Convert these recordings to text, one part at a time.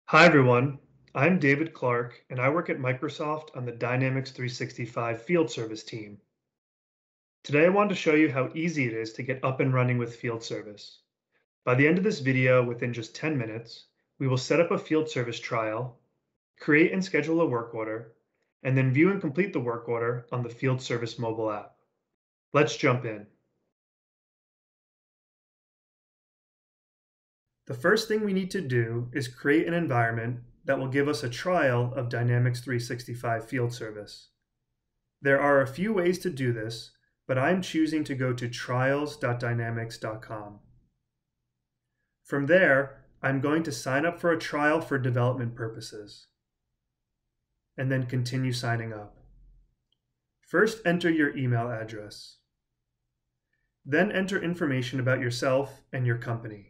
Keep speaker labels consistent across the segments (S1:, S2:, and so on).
S1: Hi everyone, I'm David Clark and I work at Microsoft on the Dynamics 365 Field Service team. Today I want to show you how easy it is to get up and running with Field Service. By the end of this video, within just 10 minutes, we will set up a Field Service trial, create and schedule a work order, and then view and complete the work order on the Field Service mobile app. Let's jump in. The first thing we need to do is create an environment that will give us a trial of Dynamics 365 Field Service. There are a few ways to do this, but I'm choosing to go to trials.dynamics.com. From there, I'm going to sign up for a trial for development purposes, and then continue signing up. First, enter your email address. Then enter information about yourself and your company.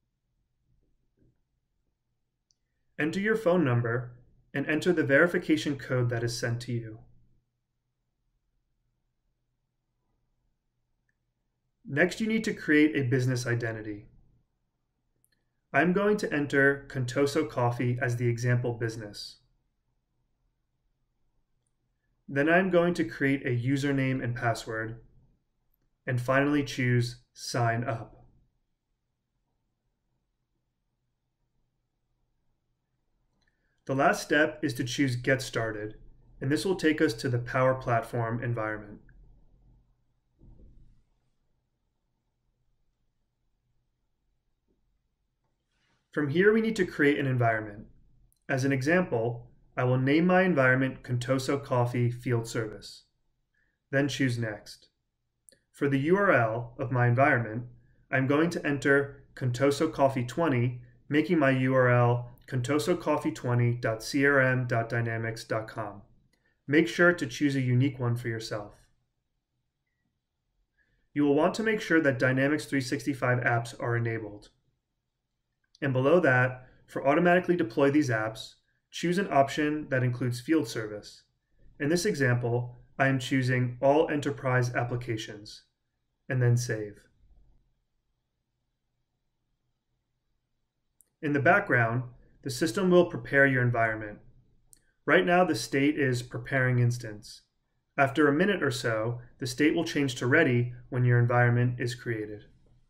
S1: Enter your phone number and enter the verification code that is sent to you. Next, you need to create a business identity. I'm going to enter Contoso Coffee as the example business. Then I'm going to create a username and password, and finally choose Sign Up. The last step is to choose Get Started, and this will take us to the Power Platform environment. From here, we need to create an environment. As an example, I will name my environment Contoso Coffee Field Service. Then choose Next. For the URL of my environment, I'm going to enter Contoso Coffee 20, making my URL contosocoffee20.crm.dynamics.com. Make sure to choose a unique one for yourself. You will want to make sure that Dynamics 365 apps are enabled. And below that, for automatically deploy these apps, choose an option that includes field service. In this example, I am choosing all enterprise applications, and then save. In the background, the system will prepare your environment. Right now, the state is preparing instance. After a minute or so, the state will change to ready when your environment is created.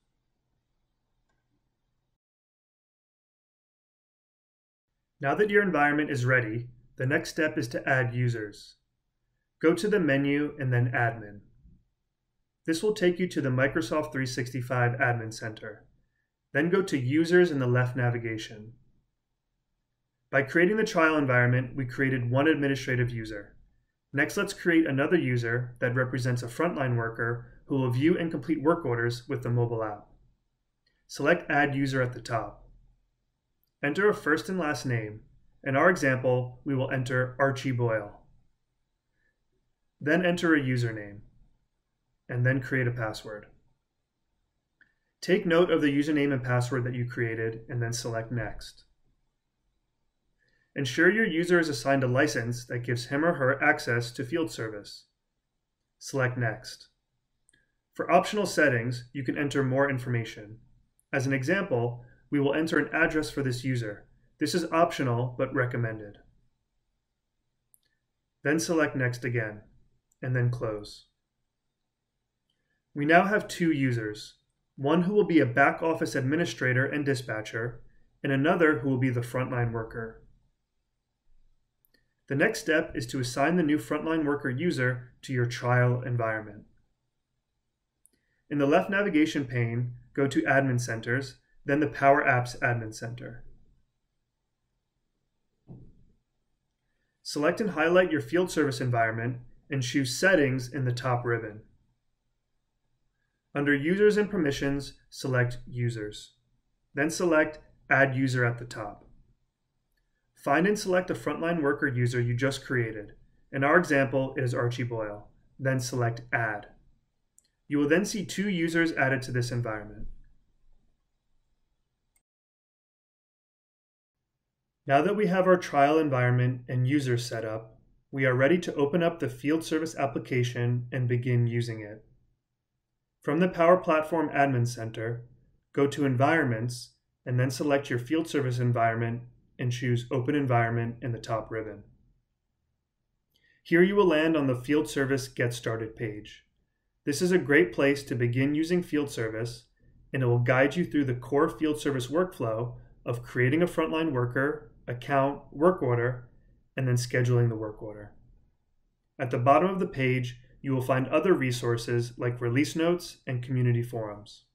S1: Now that your environment is ready, the next step is to add users. Go to the menu and then Admin. This will take you to the Microsoft 365 Admin Center. Then go to Users in the left navigation. By creating the trial environment, we created one administrative user. Next, let's create another user that represents a frontline worker who will view and complete work orders with the mobile app. Select Add User at the top. Enter a first and last name. In our example, we will enter Archie Boyle. Then enter a username, and then create a password. Take note of the username and password that you created, and then select Next. Ensure your user is assigned a license that gives him or her access to field service. Select Next. For optional settings, you can enter more information. As an example, we will enter an address for this user. This is optional, but recommended. Then select Next again, and then close. We now have two users, one who will be a back office administrator and dispatcher, and another who will be the frontline worker. The next step is to assign the new frontline worker user to your trial environment. In the left navigation pane, go to Admin Centers, then the Power Apps Admin Center. Select and highlight your field service environment and choose Settings in the top ribbon. Under Users and Permissions, select Users. Then select Add User at the top. Find and select the frontline worker user you just created. In our example, it is Archie Boyle. Then select Add. You will then see two users added to this environment. Now that we have our trial environment and users set up, we are ready to open up the field service application and begin using it. From the Power Platform Admin Center, go to Environments and then select your field service environment and choose Open Environment in the top ribbon. Here you will land on the Field Service Get Started page. This is a great place to begin using Field Service, and it will guide you through the core Field Service workflow of creating a frontline worker, account, work order, and then scheduling the work order. At the bottom of the page, you will find other resources like release notes and community forums.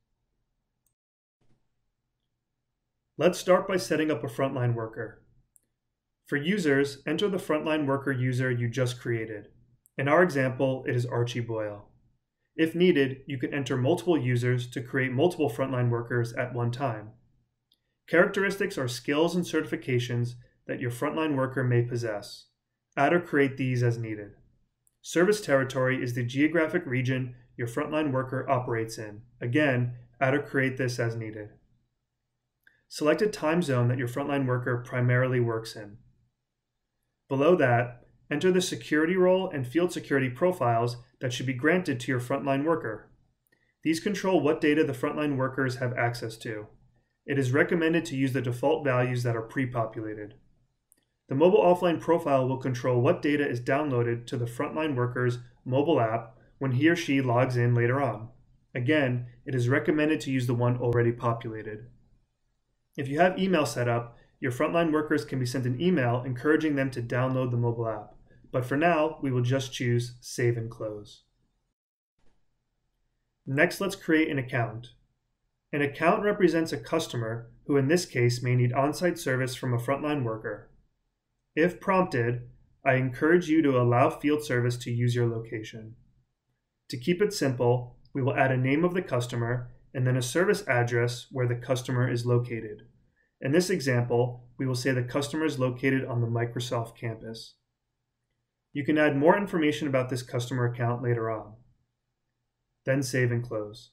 S1: Let's start by setting up a frontline worker. For users, enter the frontline worker user you just created. In our example, it is Archie Boyle. If needed, you can enter multiple users to create multiple frontline workers at one time. Characteristics are skills and certifications that your frontline worker may possess. Add or create these as needed. Service territory is the geographic region your frontline worker operates in. Again, add or create this as needed. Select a time zone that your frontline worker primarily works in. Below that, enter the security role and field security profiles that should be granted to your frontline worker. These control what data the frontline workers have access to. It is recommended to use the default values that are pre-populated. The mobile offline profile will control what data is downloaded to the frontline worker's mobile app when he or she logs in later on. Again, it is recommended to use the one already populated. If you have email set up, your frontline workers can be sent an email encouraging them to download the mobile app. But for now, we will just choose Save and Close. Next, let's create an account. An account represents a customer who in this case may need on-site service from a frontline worker. If prompted, I encourage you to allow field service to use your location. To keep it simple, we will add a name of the customer and then a service address where the customer is located. In this example, we will say the customer is located on the Microsoft campus. You can add more information about this customer account later on. Then save and close.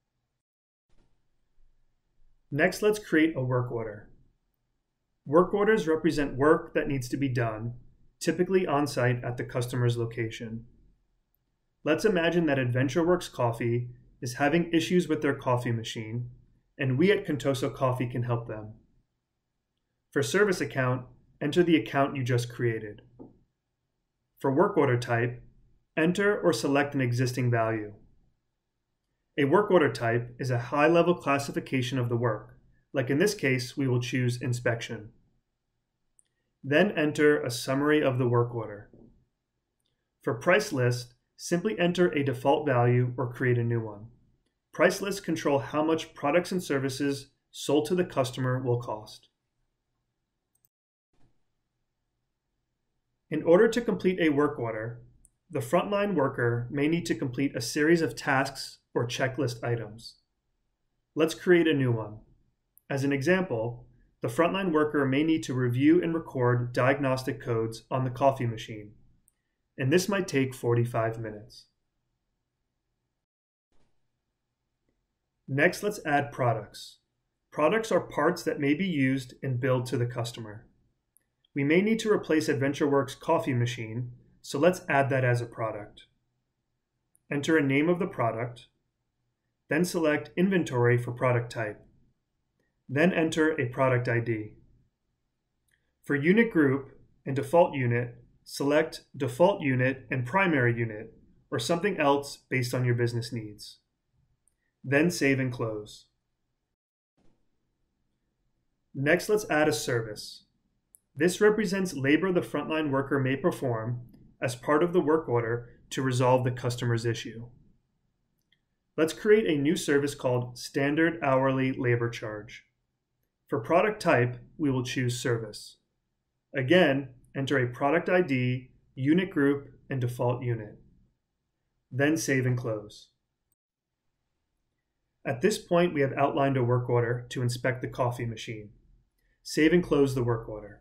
S1: Next, let's create a work order. Work orders represent work that needs to be done, typically on-site at the customer's location. Let's imagine that AdventureWorks Coffee is having issues with their coffee machine, and we at Contoso Coffee can help them. For service account, enter the account you just created. For work order type, enter or select an existing value. A work order type is a high-level classification of the work. Like in this case, we will choose inspection. Then enter a summary of the work order. For price list, simply enter a default value or create a new one. Price lists control how much products and services sold to the customer will cost. In order to complete a work order, the frontline worker may need to complete a series of tasks or checklist items. Let's create a new one. As an example, the frontline worker may need to review and record diagnostic codes on the coffee machine, and this might take 45 minutes. Next, let's add products. Products are parts that may be used and billed to the customer. We may need to replace AdventureWorks coffee machine, so let's add that as a product. Enter a name of the product, then select Inventory for product type. Then enter a product ID. For unit group and default unit, select default unit and primary unit, or something else based on your business needs. Then save and close. Next, let's add a service. This represents labor the frontline worker may perform as part of the work order to resolve the customer's issue. Let's create a new service called Standard Hourly Labor Charge. For product type, we will choose Service. Again, enter a product ID, unit group, and default unit. Then save and close. At this point, we have outlined a work order to inspect the coffee machine. Save and close the work order.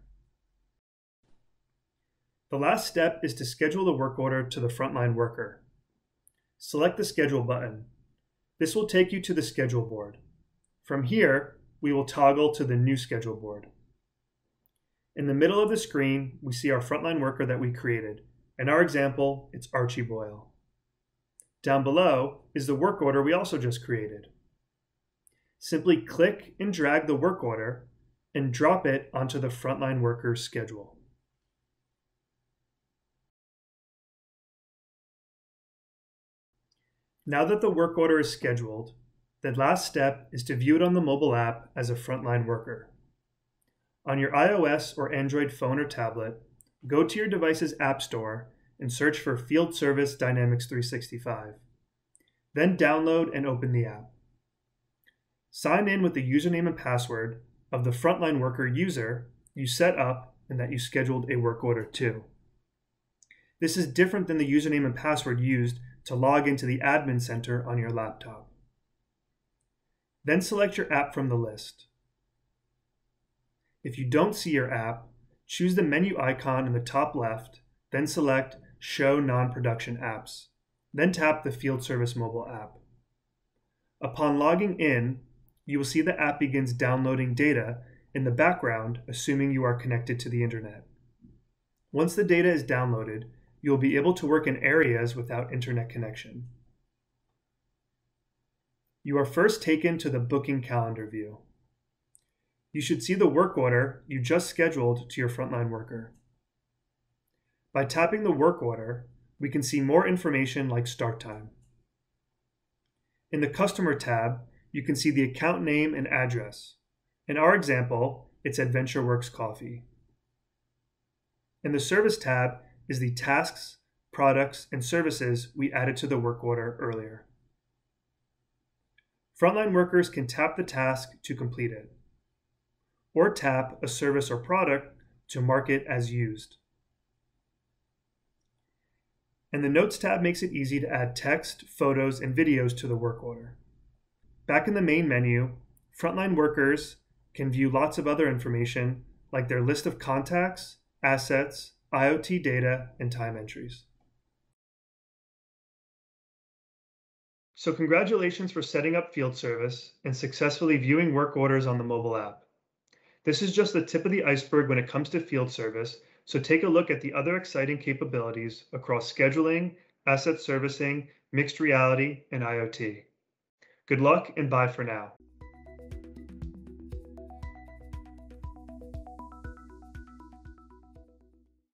S1: The last step is to schedule the work order to the frontline worker. Select the Schedule button. This will take you to the schedule board. From here, we will toggle to the new schedule board. In the middle of the screen, we see our frontline worker that we created. In our example, it's Archie Boyle. Down below is the work order we also just created. Simply click and drag the work order, and drop it onto the frontline worker's schedule. Now that the work order is scheduled, the last step is to view it on the mobile app as a frontline worker. On your iOS or Android phone or tablet, go to your device's App Store and search for Field Service Dynamics 365. Then download and open the app. Sign in with the username and password of the frontline worker user you set up and that you scheduled a work order to. This is different than the username and password used to log into the admin center on your laptop. Then select your app from the list. If you don't see your app, choose the menu icon in the top left, then select Show Non-Production Apps. Then tap the Field Service mobile app. Upon logging in, you will see the app begins downloading data in the background, assuming you are connected to the internet. Once the data is downloaded, you will be able to work in areas without internet connection. You are first taken to the booking calendar view. You should see the work order you just scheduled to your frontline worker. By tapping the work order, we can see more information like start time. In the Customer tab, you can see the account name and address. In our example, it's AdventureWorks Coffee. In the Service tab is the tasks, products, and services we added to the work order earlier. Frontline workers can tap the task to complete it, or tap a service or product to mark it as used. And the Notes tab makes it easy to add text, photos, and videos to the work order. Back in the main menu, frontline workers can view lots of other information like their list of contacts, assets, IoT data, and time entries. So congratulations for setting up Field Service and successfully viewing work orders on the mobile app. This is just the tip of the iceberg when it comes to Field Service, so take a look at the other exciting capabilities across scheduling, asset servicing, mixed reality, and IoT. Good luck and bye for now.